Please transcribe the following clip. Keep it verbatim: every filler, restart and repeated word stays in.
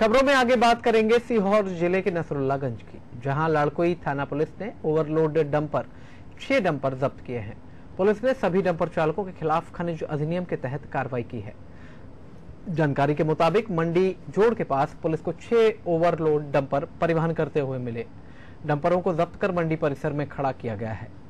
खबरों में आगे बात करेंगे सीहोर जिले के नसरुल्लागंज की, जहां लड़कोई थाना पुलिस ने ओवरलोड डंपर छह डंपर जब्त किए हैं। पुलिस ने सभी डंपर चालकों के खिलाफ खनिज अधिनियम के तहत कार्रवाई की है। जानकारी के मुताबिक मंडी जोड़ के पास पुलिस को छह ओवरलोड डंपर परिवहन करते हुए मिले। डंपरों को जब्त कर मंडी परिसर में खड़ा किया गया है।